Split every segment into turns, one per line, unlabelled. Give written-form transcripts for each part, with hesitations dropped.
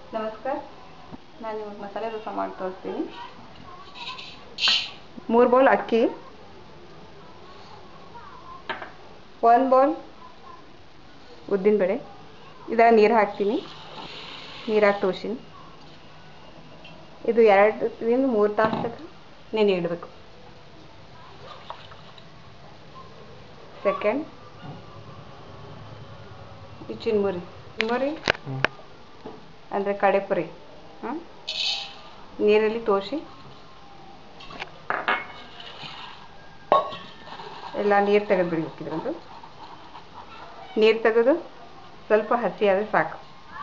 ನಮಸ್ಕಾರ, ನಾನು ಇವಾಗ ಮಸಾಲೆ ದೋಸೆ ಮಾಡಿ ತೋರಿಸ್ತೀನಿ. 3 ಬೌಲ್ ಅಕ್ಕಿ, 1 ಬೌಲ್ ಉದ್ದಿನಬೇಳೆ. ಇದಾಗ ನೀರು ಹಾಕ್ತೀನಿ. ನೀರು ಹಾಕಿ ತೋರಿಸಿನಿ. ಇದು 2 ರಿಂದ 3 ತಾಸು ತನಕ ನೆನೆ ಇಡಬೇಕು. ಸೆಕೆಂಡ್, ಈ ಚಿನ್ಮುರಿ ಅಂದರೆ ಕಡೆಪುರಿ ನೀರಲ್ಲಿ ತೋರಿಸಿ ಎಲ್ಲ ನೀರು ತೆಗೆದು ಬಿಡಬೇಕಿದ್ರಂದು. ನೀರು ತೆಗೆದು ಸ್ವಲ್ಪ ಹಸಿ ಆದರೆ ಸಾಕು.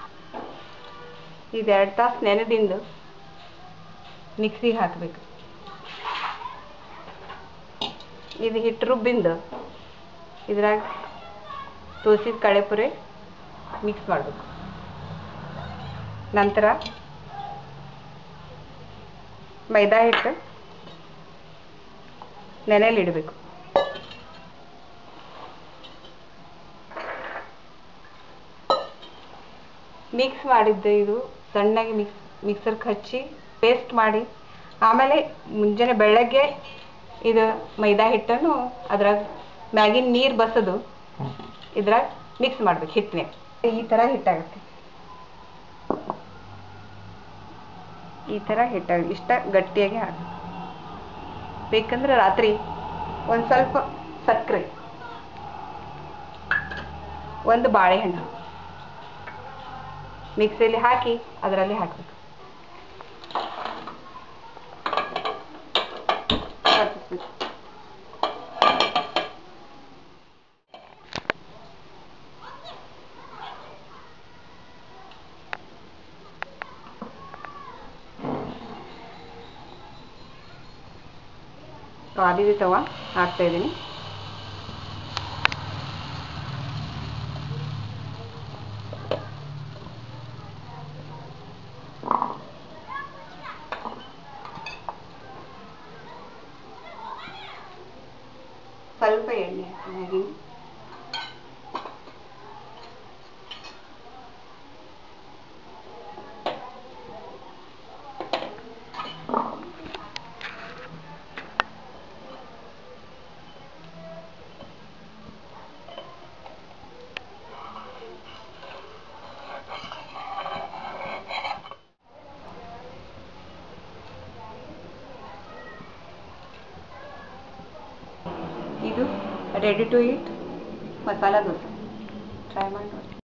ಇದು 2 ತಾಸು ನೆನೆದಿಂದ ಮಿಕ್ಸಿಗೆ ಹಾಕಬೇಕು. ಇದು ಹಿಟ್ಟು ರುಬ್ಬಿಂದು ಇದ್ರಾಗ ತೋರಿಸಿದ ಕಡೆಪುರಿ ಮಿಕ್ಸ್ ಮಾಡಬೇಕು. ನಂತರ ಮೈದಾ ಹಿಟ್ಟು ನೆನೆಯಲ್ಲಿ ಇಡಬೇಕು. ಮಿಕ್ಸ್ ಮಾಡಿದ್ದೆ ಇದು ಸಣ್ಣಗೆ ಮಿಕ್ಸರ್ಗೆ ಹಚ್ಚಿ ಪೇಸ್ಟ್ ಮಾಡಿ, ಆಮೇಲೆ ಮುಂಜಾನೆ ಬೆಳಗ್ಗೆ ಇದು ಮೈದಾ ಹಿಟ್ಟನ್ನು ಅದ್ರಾಗ ಮ್ಯಾಗಿನ ನೀರು ಬಸದು ಇದ್ರಾಗ ಮಿಕ್ಸ್ ಮಾಡ್ಬೇಕು. ಹಿಟ್ಟನ್ಯಾಗ ಈ ಥರ ಹಿಟ್ಟಾಗುತ್ತೆ. ಈ ಥರ ಹಿಟ್ಟಾಗುತ್ತೆ. ಇಷ್ಟ ಗಟ್ಟಿಯಾಗಿ ಹಾಕಬೇಕು. ಬೇಕಂದ್ರೆ ರಾತ್ರಿ ಒಂದು ಸ್ವಲ್ಪ ಸಕ್ಕರೆ, ಒಂದು ಬಾಳೆಹಣ್ಣು ಮಿಕ್ಸಿಯಲ್ಲಿ ಹಾಕಿ ಅದರಲ್ಲಿ ಹಾಕಬೇಕು. ಕಾದಿದೆ ತವಾ ಹಾಕ್ತಾ ಇದ್ದೀನಿ. ಸ್ವಲ್ಪ ಎಣ್ಣೆ ಹಾಕಿ ಇದು ready to eat masala dosa. Try ಮಾಡಿ ನೋಡಿ.